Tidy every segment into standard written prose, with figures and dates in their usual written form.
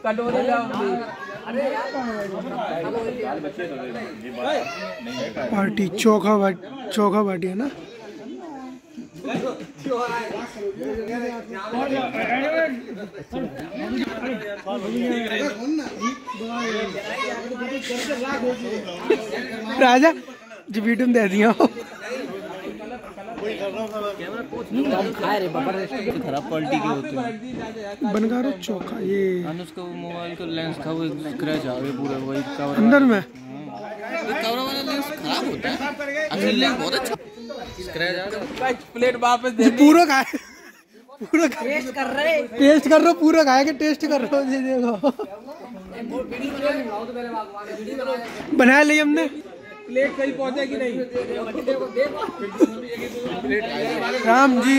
कटोरे पार्टी चोखा बाटी है ना। राजा जी वीडियो में दे दिया खराब क्वालिटी के होते हैं। बनगारो चोखा ये उसका मोबाइल का लेंस था वो स्क्रैच आ गया पूरा, वही कवर अंदर में कवर वाला लेंस खराब होता है। असली लेंस बहुत अच्छा स्क्रैच आ गया। प्लेट वापस दे पूरा खाए, पूरा टेस्ट कर रहे हो पूरा खाए के टेस्ट कर रहे हो। ये देखो बना लिया हमने। प्लेट सही पहुंचे कि नहीं? राम जी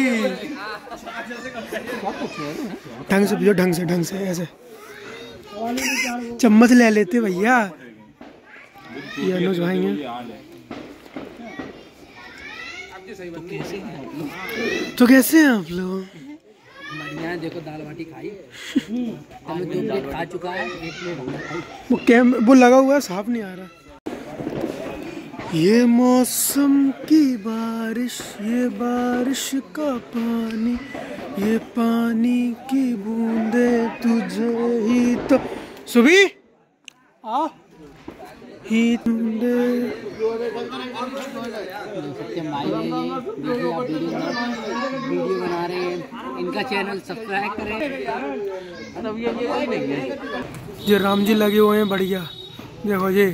ढंग से पियो, ढंग से ऐसे चम्मच ले लेते भैया। ये अनुज भाई हैं। तो कैसे हैं आप लोग? बढ़िया। देखो दाल बाटी खाई, हमें 2 प्लेट खा चुका है, 1 प्लेट खाई। वो लगा हुआ है, साफ नहीं आ रहा। ये मौसम की बारिश, ये बारिश का पानी, ये पानी की बूंदे तुझे ही तो सुबी आ ही बूंदे। वीडियो बना रहे हैं, इनका चैनल सब्सक्राइब करें। ये राम जी लगे हुए हैं बढ़िया। देखो ये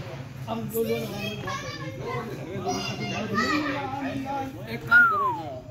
एक काम करो